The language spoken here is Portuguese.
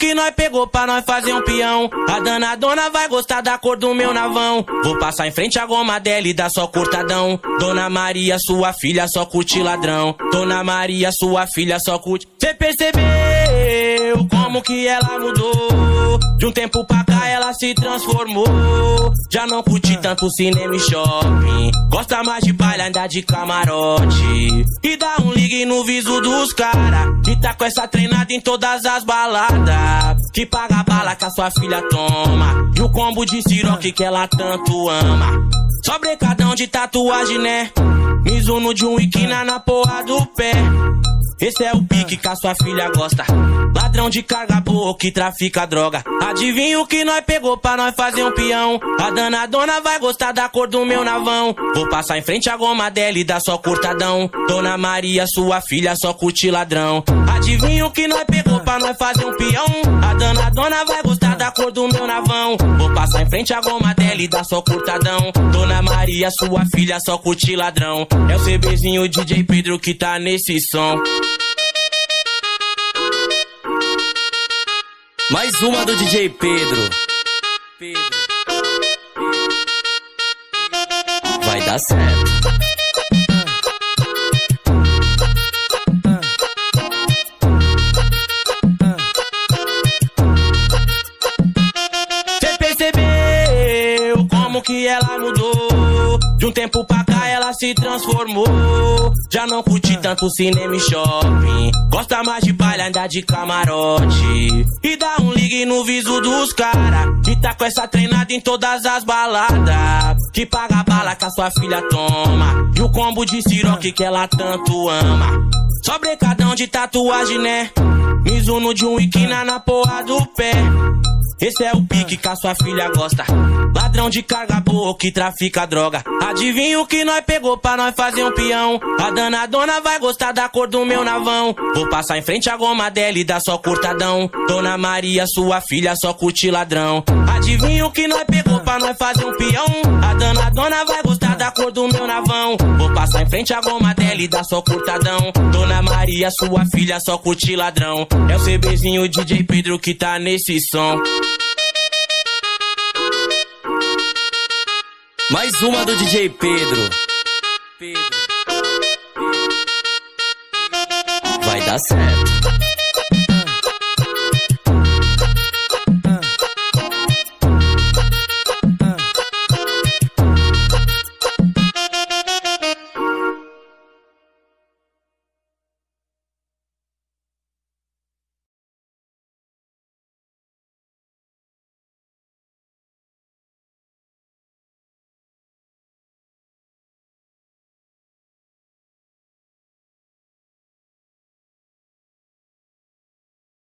que nós pegou pra nós fazer um peão. A danadona vai gostar da cor do meu navão. Vou passar em frente a goma dela e dar só cortadão. Dona Maria, sua filha só curte ladrão. Dona Maria, sua filha só curte. Cê percebeu como que ela mudou? De um tempo pra cá ela se transformou. Já não curte tanto cinema e shopping. Gosta mais de baile, andar de camarote. E dá um ligue no viso dos cara. E tá com essa treinada em todas as baladas. Que paga a bala que a sua filha toma. E o combo de siroque que ela tanto ama. Só brecadão de tatuagem, né? Mizuno de um Ikina na porra do pé. Esse é o pique que a sua filha gosta. Ladrão de carga boa que trafica droga. Adivinha o que nós pegou pra nós fazer um peão. A danadona vai gostar da cor do meu navão. Vou passar em frente a goma dela e dar só cortadão. Dona Maria, sua filha só curte ladrão. Adivinha o que nós pegou pra nós fazer um peão. A danadona vai gostar da cor do meu navão. Vou passar em frente a goma dela e dar só cortadão. Dona Maria, sua filha só curte ladrão. É o CBzinho DJ Pedro que tá nesse som. Mais uma do DJ Pedro. Vai dar certo. Cê percebeu como que ela mudou? De um tempo pra cá ela se transformou. Já não curte tanto cinema e shopping. Gosta mais de baile, andar de camarote. E dá um ligue no viso dos cara. E tá com essa treinada em todas as baladas. Que paga a bala que a sua filha toma. E o combo de siroque que ela tanto ama. Só brecadão de tatuagem, né? Mizuno de um Ikina na porra do pé. Esse é o pique que a sua filha gosta. Ladrão de carga boa que trafica droga. Adivinha o que nós pegou pra nós fazer um peão. A danadona vai gostar da cor do meu navão. Vou passar em frente a goma dela e dar só cortadão. Dona Maria, sua filha só curte ladrão. Adivinha o que nós pegou pra nós fazer um peão. A danadona vai gostar da cor do meu navão. Vou passar em frente a goma dela e dar só cortadão. Dona Maria, sua filha só curte ladrão. É o CBzinho DJ Pedro que tá nesse som. Mais uma do DJ Pedro. Vai dar certo.